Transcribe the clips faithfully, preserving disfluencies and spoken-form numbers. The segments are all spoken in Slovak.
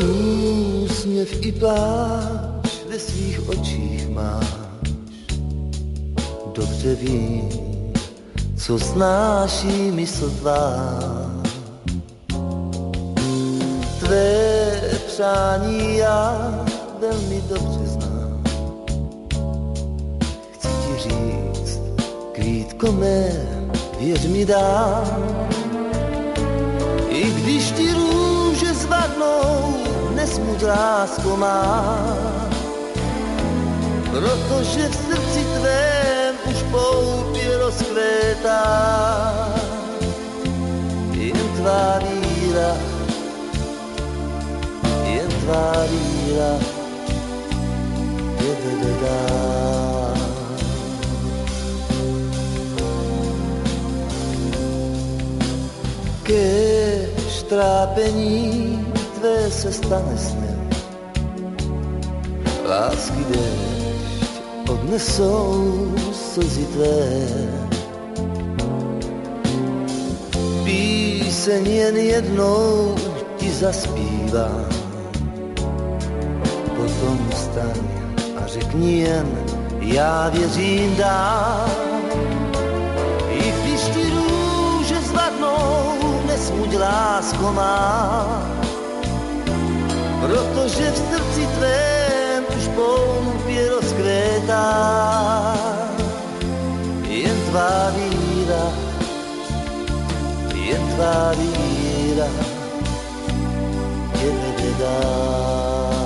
Úsměv i pláč ve svých očích máš. Dobře vím, co snáší mysl tvá. Tvé přání já velmi dobře znám. Chci ti říct, kvítko mé, věř mi dám. I když ti růže zvadnou, nesmuť, lásko má. Protože v srdci tvém už poupě rozkvétá. Jen tvá víra, jen tvá víra tě vede dál. Kéž trápení tvé se stane snem. Lásky déšť odnesou slzy tvé. Píseň jen jednou ti zaspívám. Potom vstaň a řekni jen, já věřím dál. I když ti růže zvadnou, nesmuť, lásko má. Protože v srdci tvém už poupě rozkvétá. Jen tvá víra, jen tvá víra tě vede dál.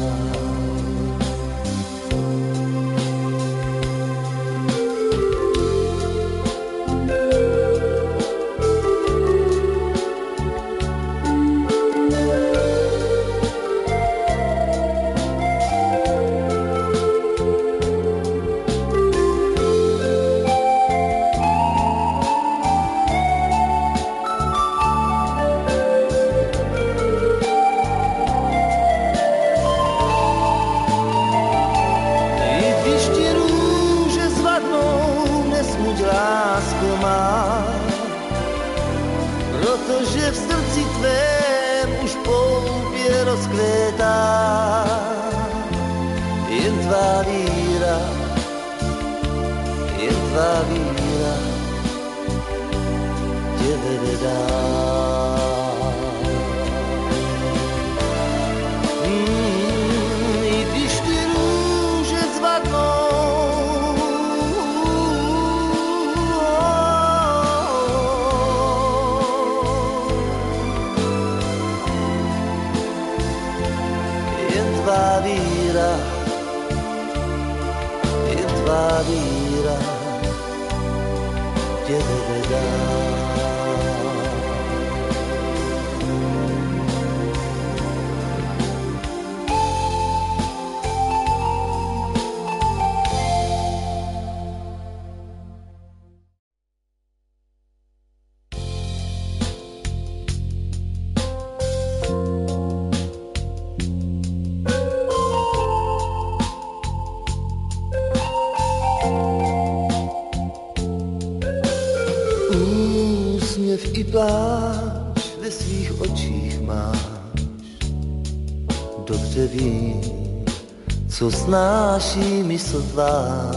Protože v srdci tvém už poupě rozkvétá. Jen tvá víra, jen tvá víra tě vede dál. Mm, i když ty růže zvadnou, tvá víra, jen tvá víra tě vede dál. Úsměv i pláč ve svých očích máš. Dobře vím, co snáší mysl tvá.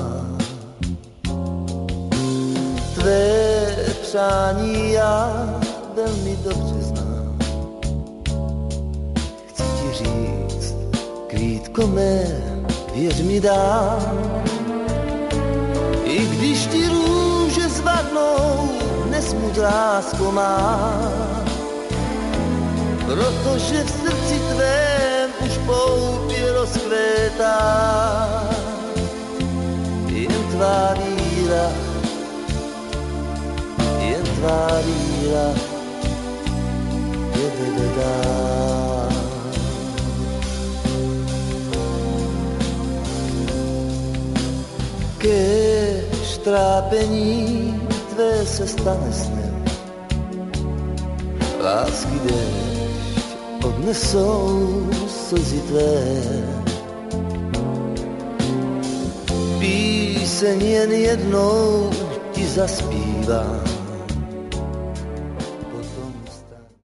Tvé přání já velmi dobře znám. Chci ti říct, kvítko mé, věř mi dám. I když ti růže zvadnou, nesmuť, lásko má. Protože v srdci tvém už poupě rozkvétá. Jen tvá víra, jen tvá víra tě vede dál. Kéž trápení tvé se stane snem. Lásky déšť odnesou slzy tvé. Píseň jen jednou ti zaspívám.